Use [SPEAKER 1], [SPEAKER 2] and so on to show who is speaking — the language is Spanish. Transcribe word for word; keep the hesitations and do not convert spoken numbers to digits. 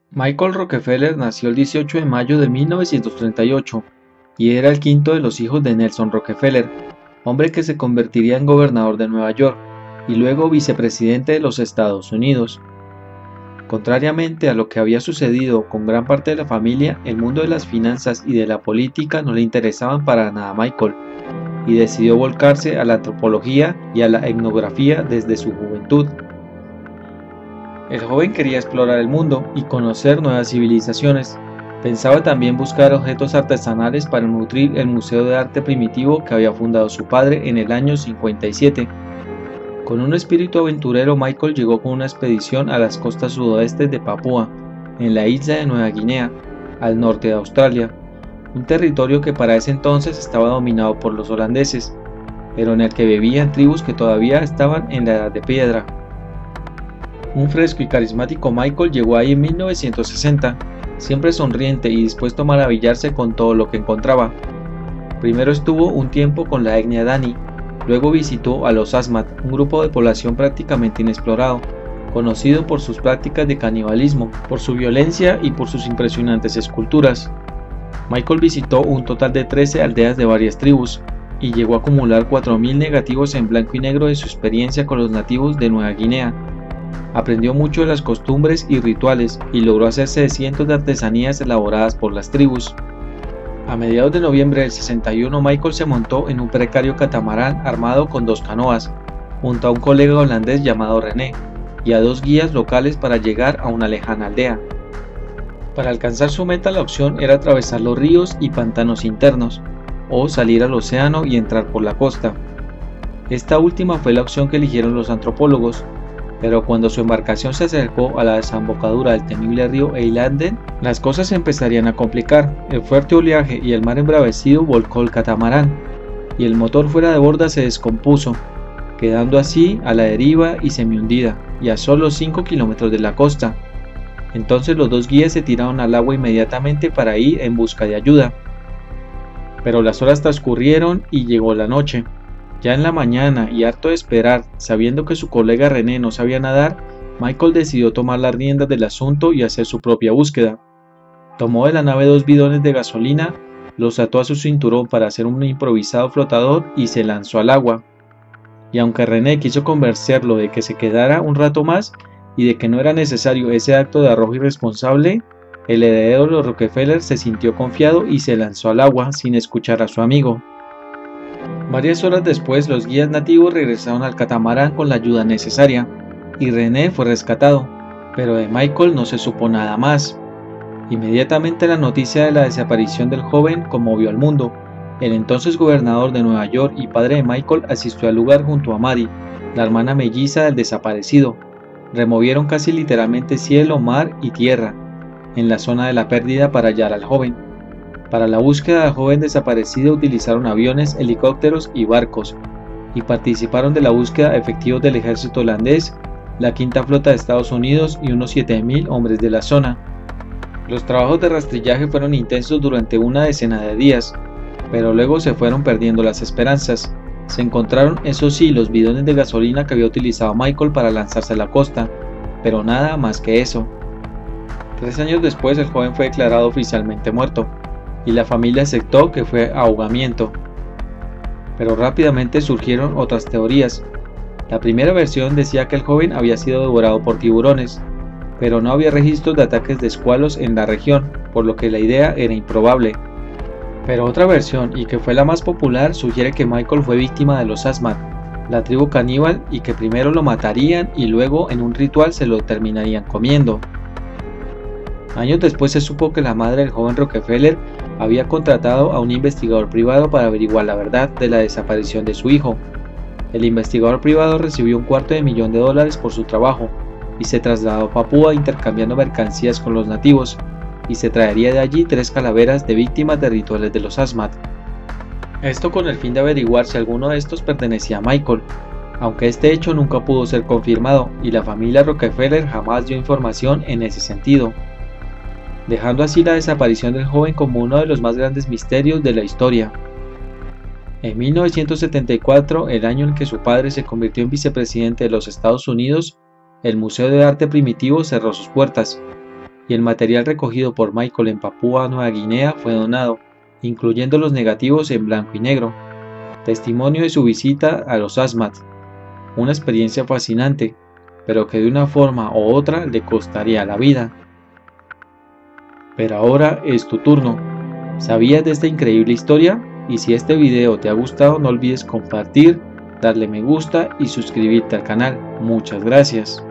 [SPEAKER 1] Michael Rockefeller nació el dieciocho de mayo de mil novecientos treinta y ocho y era el quinto de los hijos de Nelson Rockefeller, hombre que se convertiría en gobernador de Nueva York y luego vicepresidente de los Estados Unidos. Contrariamente a lo que había sucedido con gran parte de la familia, el mundo de las finanzas y de la política no le interesaban para nada a Michael, y decidió volcarse a la antropología y a la etnografía desde su juventud. El joven quería explorar el mundo y conocer nuevas civilizaciones. Pensaba también buscar objetos artesanales para nutrir el Museo de Arte Primitivo que había fundado su padre en el año cincuenta y siete. Con un espíritu aventurero, Michael llegó con una expedición a las costas sudoeste de Papúa, en la isla de Nueva Guinea, al norte de Australia, un territorio que para ese entonces estaba dominado por los holandeses, pero en el que vivían tribus que todavía estaban en la Edad de Piedra. Un fresco y carismático Michael llegó ahí en mil novecientos sesenta, siempre sonriente y dispuesto a maravillarse con todo lo que encontraba. Primero estuvo un tiempo con la etnia Dani, luego visitó a los Asmat, un grupo de población prácticamente inexplorado, conocido por sus prácticas de canibalismo, por su violencia y por sus impresionantes esculturas. Michael visitó un total de trece aldeas de varias tribus y llegó a acumular cuatro mil negativos en blanco y negro de su experiencia con los nativos de Nueva Guinea. Aprendió mucho de las costumbres y rituales y logró hacerse de cientos de artesanías elaboradas por las tribus. A mediados de noviembre del sesenta y uno, Michael se montó en un precario catamarán armado con dos canoas, junto a un colega holandés llamado René, y a dos guías locales para llegar a una lejana aldea. Para alcanzar su meta, la opción era atravesar los ríos y pantanos internos, o salir al océano y entrar por la costa. Esta última fue la opción que eligieron los antropólogos, pero cuando su embarcación se acercó a la desembocadura del temible río Eilanden, las cosas se empezarían a complicar. El fuerte oleaje y el mar embravecido volcó el catamarán, y el motor fuera de borda se descompuso, quedando así a la deriva y semi-hundida, y a solo cinco kilómetros de la costa. Entonces los dos guías se tiraron al agua inmediatamente para ir en busca de ayuda. Pero las horas transcurrieron y llegó la noche. Ya en la mañana, y harto de esperar, sabiendo que su colega René no sabía nadar, Michael decidió tomar las riendas del asunto y hacer su propia búsqueda. Tomó de la nave dos bidones de gasolina, los ató a su cinturón para hacer un improvisado flotador y se lanzó al agua. Y aunque René quiso convencerlo de que se quedara un rato más y de que no era necesario ese acto de arrojo irresponsable, el heredero de los Rockefeller se sintió confiado y se lanzó al agua sin escuchar a su amigo. Varias horas después, los guías nativos regresaron al catamarán con la ayuda necesaria, y René fue rescatado, pero de Michael no se supo nada más. Inmediatamente la noticia de la desaparición del joven conmovió al mundo. El entonces gobernador de Nueva York y padre de Michael asistió al lugar junto a Mary, la hermana melliza del desaparecido. Removieron casi literalmente cielo, mar y tierra en la zona de la pérdida para hallar al joven. Para la búsqueda del joven desaparecido utilizaron aviones, helicópteros y barcos, y participaron de la búsqueda efectivos del ejército holandés, la quinta flota de Estados Unidos y unos siete mil hombres de la zona. Los trabajos de rastrillaje fueron intensos durante una decena de días, pero luego se fueron perdiendo las esperanzas. Se encontraron, eso sí, los bidones de gasolina que había utilizado Michael para lanzarse a la costa, pero nada más que eso. Tres años después, el joven fue declarado oficialmente muerto, y la familia aceptó que fue ahogamiento. Pero rápidamente surgieron otras teorías. La primera versión decía que el joven había sido devorado por tiburones, pero no había registros de ataques de escualos en la región, por lo que la idea era improbable. Pero otra versión, y que fue la más popular, sugiere que Michael fue víctima de los Asmat, la tribu caníbal, y que primero lo matarían y luego en un ritual se lo terminarían comiendo. Años después se supo que la madre del joven Rockefeller había contratado a un investigador privado para averiguar la verdad de la desaparición de su hijo. El investigador privado recibió un cuarto de millón de dólares por su trabajo y se trasladó a Papúa intercambiando mercancías con los nativos, y se traería de allí tres calaveras de víctimas de rituales de los Asmat. Esto con el fin de averiguar si alguno de estos pertenecía a Michael, aunque este hecho nunca pudo ser confirmado y la familia Rockefeller jamás dio información en ese sentido, dejando así la desaparición del joven como uno de los más grandes misterios de la historia. En mil novecientos setenta y cuatro, el año en que su padre se convirtió en vicepresidente de los Estados Unidos, el Museo de Arte Primitivo cerró sus puertas, y el material recogido por Michael en Papúa Nueva Guinea fue donado, incluyendo los negativos en blanco y negro, testimonio de su visita a los Asmat, una experiencia fascinante, pero que de una forma u otra le costaría la vida. Pero ahora es tu turno. ¿Sabías de esta increíble historia? Y si este video te ha gustado, no olvides compartir, darle me gusta y suscribirte al canal. Muchas gracias.